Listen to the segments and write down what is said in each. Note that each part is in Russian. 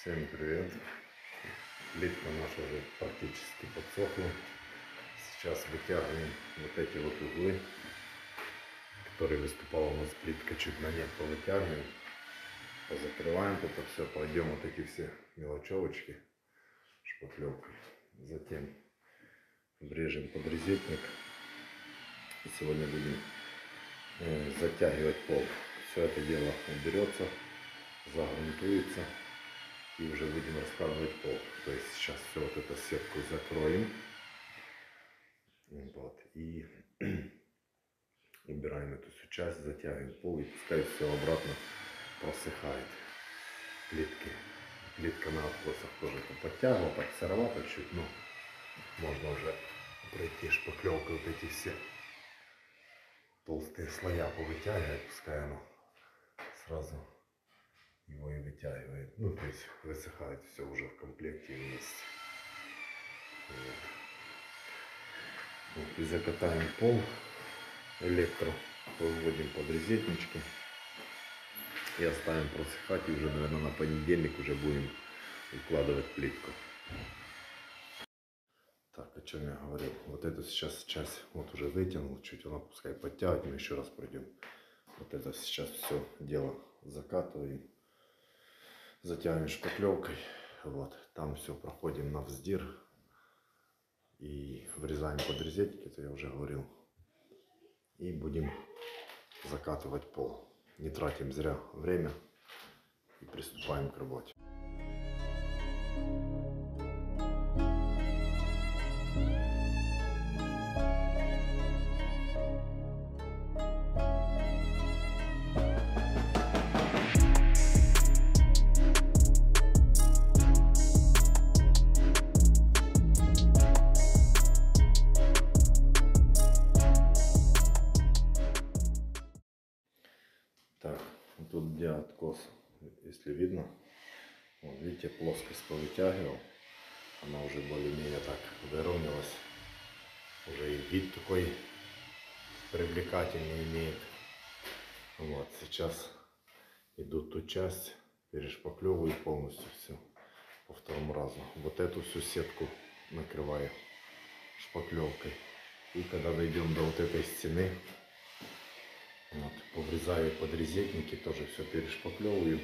Всем привет! Плитка наша уже практически подсохла. Сейчас вытягиваем вот эти вот углы, которые выступала у нас плитка, чуть на нет повытягиваем, позакрываем это все, пройдем вот эти все мелочевочки шпаклевкой, затем врежем подрезетник и сегодня будем затягивать пол. Все это дело уберется, загрунтуется и уже будем раскладывать пол. То есть сейчас все вот эту сетку закроем, вот, и убираем эту всю часть, затягиваем пол и пускай все обратно просыхает. Плитка на откосах тоже подтягивала, подсыровато чуть, но можно уже пройти шпаклевкой вот эти все толстые слоя повытягивать, пускай оно сразу его и вытягивает. Ну, то есть высыхает все уже в комплекте вместе. Вот, и закатаем пол электро, выводим подрезетнички и оставим просыхать, и уже, наверное, на понедельник уже будем укладывать плитку. Так, о чем я говорил? Вот эту сейчас часть вот уже вытянул, чуть она пускай подтягивает, мы еще раз пройдем. Вот это сейчас все дело закатываем, затягиваем шпаклевкой, вот, там все проходим на вздир и врезаем подрезетник, это я уже говорил, и будем закатывать пол. Не тратим зря время и приступаем к работе. Так, тут где откос, если видно, вот видите, плоскость повытягивал, она уже более-менее так выровнялась, уже и вид такой привлекательный имеет. Вот, сейчас иду ту часть, перешпаклевываю полностью все по второму разу. Вот эту всю сетку накрываю шпаклевкой, и когда дойдем до вот этой стены, вот, поврезаю подрезетники, тоже все перешпаклевываю.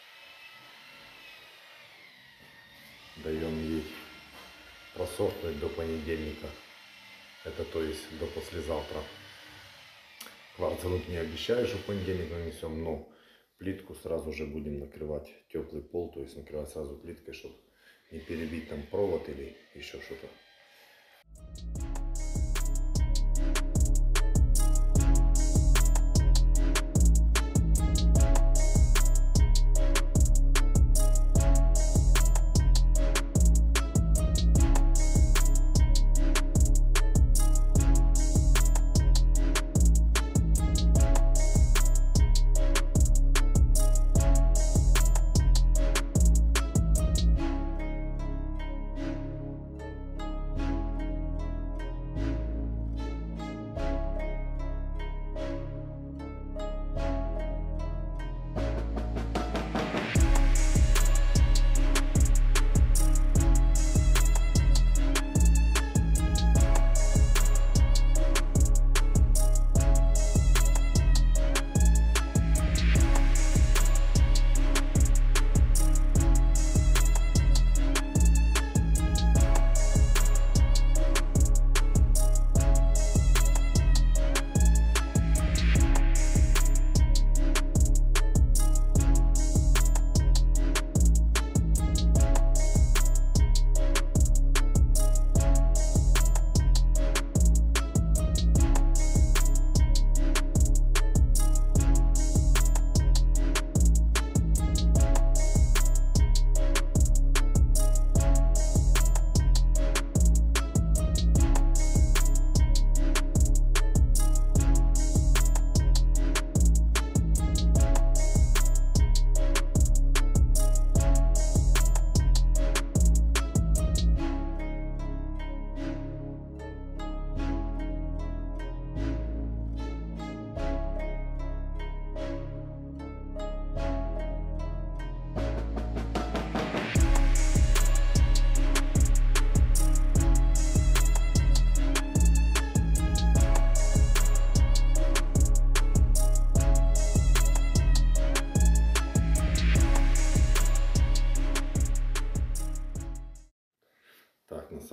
Даем ей просохнуть до понедельника. Это то есть до послезавтра. Кварцинг не обещаю, что в понедельник нанесем, но плитку сразу же будем накрывать теплый пол, то есть накрывать сразу плиткой, чтобы не перебить там провод или еще что-то.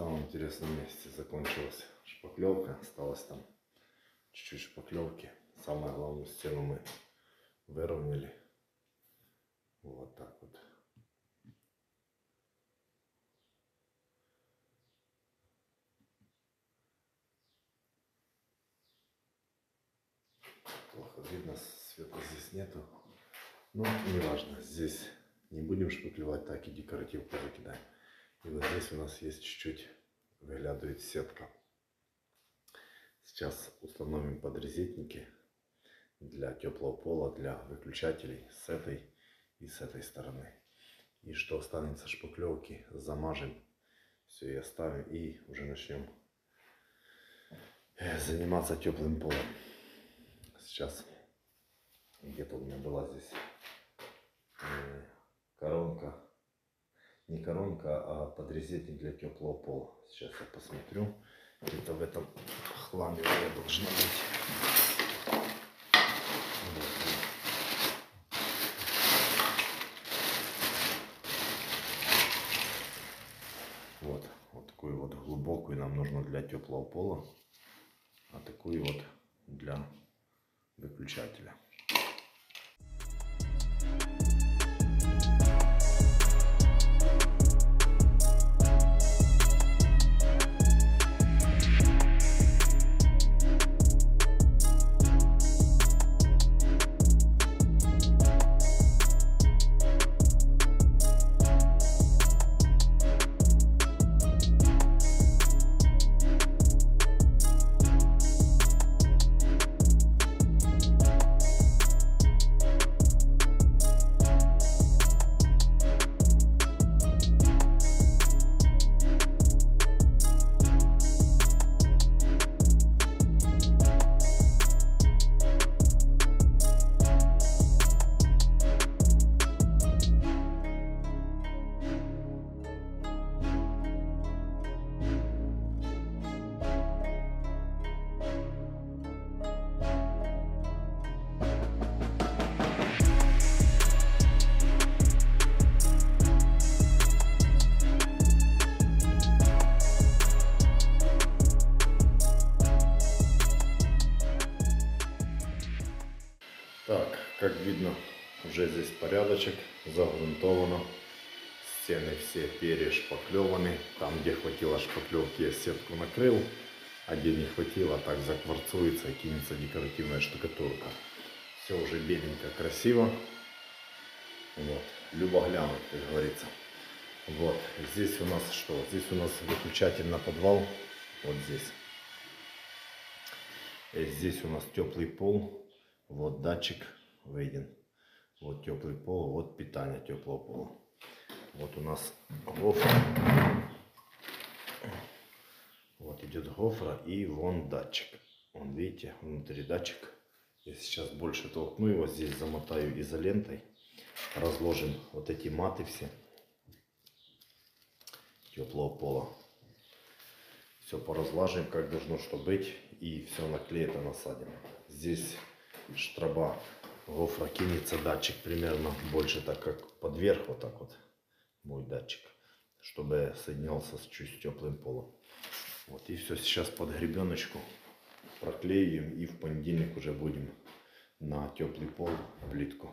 самом интересном месте. Закончилась шпаклевка, осталось там чуть-чуть шпаклевки. Самое главное, стену мы выровняли. Вот так вот. Плохо видно, света здесь нету. Но не важно, здесь не будем шпаклевать, так и декоративку закидаем. И вот здесь у нас есть чуть-чуть, выглядывает сетка. Сейчас установим подрезетники для теплого пола, для выключателей с этой и с этой стороны. И что останется шпаклевки, замажем все и оставим, и уже начнем заниматься теплым полом. Сейчас где-то у меня была здесь коронка, не коронка, а подрезетник для теплого пола. Сейчас я посмотрю, где-то в этом хламе я должна быть. Вот такую вот глубокую нам нужно для теплого пола, а такую вот для выключателя. Так, как видно, уже здесь порядочек, загрунтовано, стены все перешпаклеваны. Там, где хватило шпаклевки, я сетку накрыл, а где не хватило, так закварцуется и кинется декоративная штукатурка. Все уже беленько, красиво. Вот, любо глянуть, как говорится. Вот, здесь у нас что? Здесь у нас выключатель на подвал, вот здесь. И здесь у нас теплый пол. Вот датчик виден. Вот теплый пол, вот питание теплого пола. Вот у нас гофра. Вот идет гофра и вон датчик. Вон видите, внутри датчик. Я сейчас больше толкну его, здесь замотаю изолентой. Разложим вот эти маты все теплого пола. Все поразлажим, как должно что быть. И все наклеито насадим. Здесь штраба гофра кинется, датчик примерно больше, так как под верх, вот так вот будет датчик, чтобы соединялся с чуть теплым полом. Вот и все, сейчас под гребеночку проклеим и в понедельник уже будем на теплый пол плитку.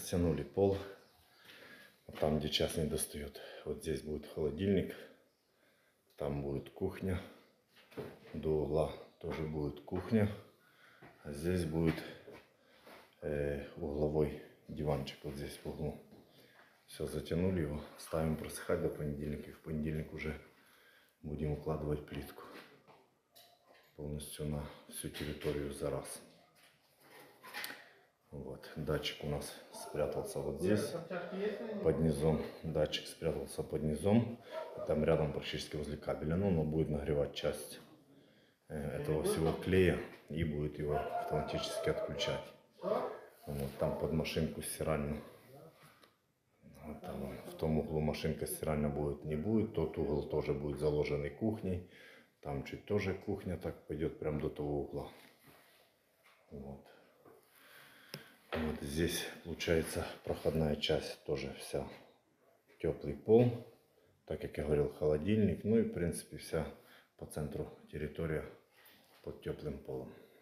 растянули пол. Там, где час не достает. Вот здесь будет холодильник. Там будет кухня. До угла тоже будет кухня. А здесь будет угловой диванчик. Вот здесь в углу. Все, затянули его. Ставим просыхать до понедельника. И в понедельник уже будем укладывать плитку. Полностью на всю территорию за раз. Вот. Датчик у нас спрятался вот здесь, под низом. Датчик спрятался под низом. Там рядом, практически возле кабеля. Но он будет нагревать часть этого всего клея и будет его автоматически отключать. Вот. Там под машинку стиральную. Вот там, в том углу машинка стиральная будет, не будет. Тот угол тоже будет заложенный кухней. Там чуть тоже кухня так пойдет прям до того угла. Вот. Вот здесь получается проходная часть тоже вся теплый пол. Так как я говорил, холодильник. Ну и в принципе вся по центру территория под теплым полом.